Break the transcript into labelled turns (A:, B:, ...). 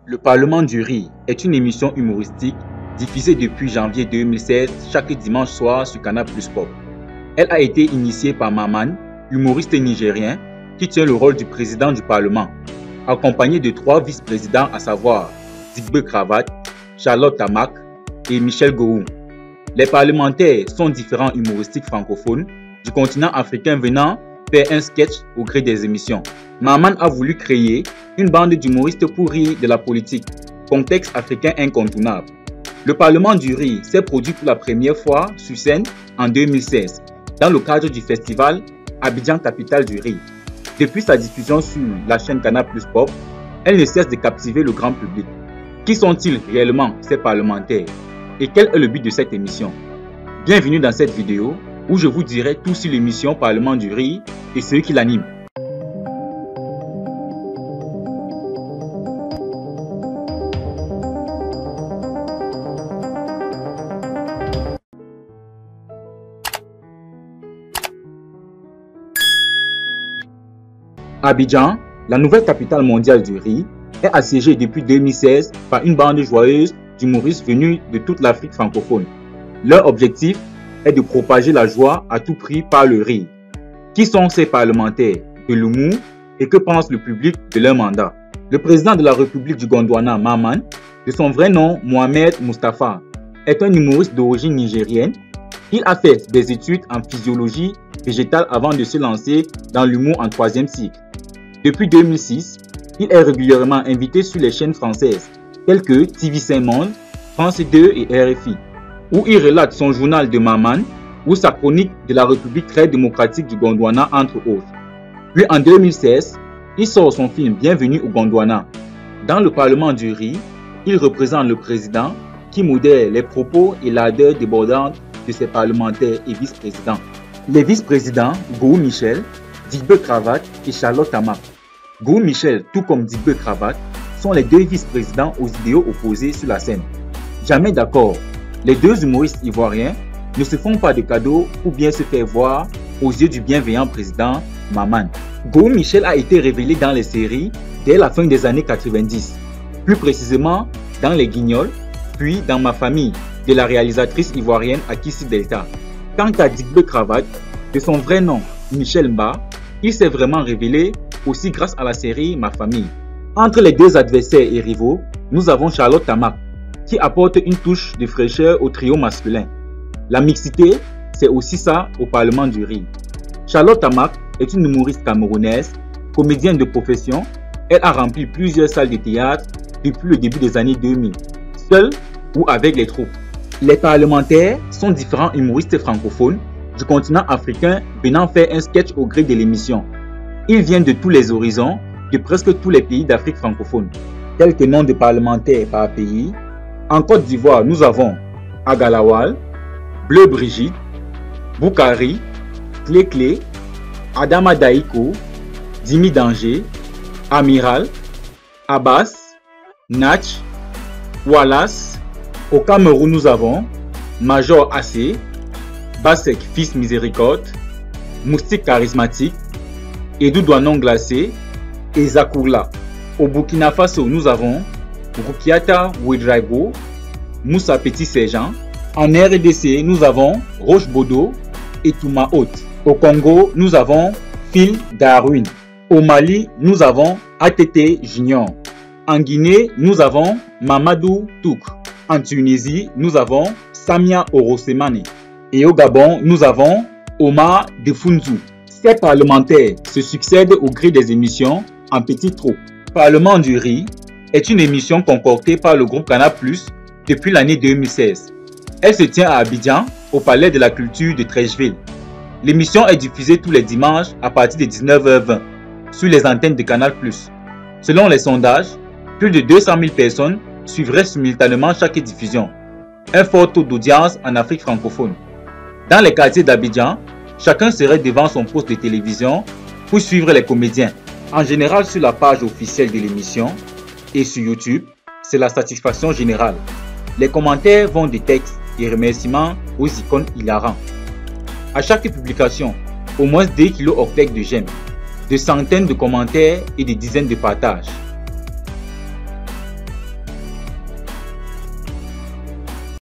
A: Le Parlement du Riz est une émission humoristique diffusée depuis janvier 2016 chaque dimanche soir sur Canal+ Pop. Elle a été initiée par Maman, humoriste nigérien qui tient le rôle du président du Parlement, accompagné de 3 vice-présidents à savoir Digbe Kravat, Charlotte Tamak et Michel Gohou. Les parlementaires sont différents humoristiques francophones du continent africain venant faire un sketch au gré des émissions. Maman a voulu créer une bande d'humoristes pour rire de la politique, contexte africain incontournable. Le Parlement du Riz s'est produit pour la première fois sur scène en 2016 dans le cadre du festival Abidjan Capitale du Riz. Depuis sa diffusion sur la chaîne Canal+ Pop, elle ne cesse de captiver le grand public. Qui sont-ils réellement ces parlementaires et quel est le but de cette émission? Bienvenue dans cette vidéo où je vous dirai tout sur l'émission Parlement du Riz et ceux qui l'animent. Abidjan, la nouvelle capitale mondiale du riz, est assiégée depuis 2016 par une bande joyeuse d'humoristes venus de toute l'Afrique francophone. Leur objectif est de propager la joie à tout prix par le riz. Qui sont ces parlementaires de l'humour et que pense le public de leur mandat? Le président de la République du Gondwana, Maman, de son vrai nom Mohamed Mustafa, est un humoriste d'origine nigérienne. Il a fait des études en physiologie végétale avant de se lancer dans l'humour en 3e cycle. Depuis 2006, il est régulièrement invité sur les chaînes françaises telles que TV5 Monde, France 2 et RFI, où il relate son journal de Maman ou sa chronique de la République très démocratique du Gondwana entre autres. Puis en 2016, il sort son film Bienvenue au Gondwana. Dans le Parlement du Riz, il représente le président qui modère les propos et l'ardeur débordante de ses parlementaires et vice-présidents. Les vice-présidents Gohou Michel, Digbe Kravat et Charlotte Tamak. Gohou Michel, tout comme Digbe Kravat, sont les 2 vice-présidents aux idéaux opposés sur la scène. Jamais d'accord, les 2 humoristes ivoiriens ne se font pas de cadeaux pour bien se faire voir aux yeux du bienveillant président Maman. Gohou Michel a été révélé dans les séries dès la fin des années 90, plus précisément dans Les Guignols, puis dans Ma famille de la réalisatrice ivoirienne Akissi Delta. Quant à Digbe Kravat, de son vrai nom Michel Mba, il s'est vraiment révélé aussi grâce à la série Ma famille. Entre les 2 adversaires et rivaux, nous avons Charlotte Tamak, qui apporte une touche de fraîcheur au trio masculin. La mixité, c'est aussi ça au Parlement du Riz. Charlotte Tamak est une humoriste camerounaise, comédienne de profession. Elle a rempli plusieurs salles de théâtre depuis le début des années 2000, seule ou avec les troupes. Les parlementaires sont différents humoristes francophones du continent africain venant faire un sketch au gré de l'émission. Ils viennent de tous les horizons, de presque tous les pays d'Afrique francophone. Quelques noms de parlementaires par pays. En Côte d'Ivoire, nous avons Agalawal, Bleu Brigitte, Boukari, Clé, Adama Daïko, Dimi Danger, Amiral, Abbas, Natch, Wallace. Au Cameroun, nous avons Major Assé, Basek Fils Miséricorde, Moustique Charismatique, Edou Douanon Glacé et Zakourla. Au Burkina Faso, nous avons Rukiata Ouedraogo, Moussa Petit Sergent. En RDC, nous avons Roche Bodo et Touma Haute. Au Congo, nous avons Phil Darwin. Au Mali, nous avons ATT Junior. En Guinée, nous avons Mamadou Touk. En Tunisie, nous avons Samia Orosemane. Et au Gabon, nous avons Omar Defunzu. Ces parlementaires se succèdent au gré des émissions en petites troupes. Parlement du Riz est une émission concoctée par le groupe Canal+ depuis l'année 2016. Elle se tient à Abidjan, au Palais de la Culture de Treichville. L'émission est diffusée tous les dimanches à partir de 19h20 sur les antennes de Canal+. Selon les sondages, plus de 200 000 personnes suivraient simultanément chaque diffusion. Un fort taux d'audience en Afrique francophone. Dans les quartiers d'Abidjan, chacun serait devant son poste de télévision pour suivre les comédiens. En général sur la page officielle de l'émission et sur YouTube, c'est la satisfaction générale. Les commentaires vont des textes et remerciements aux icônes hilarants. À chaque publication, au moins 2 kilo octets de j'aime, de centaines de commentaires et des dizaines de partages.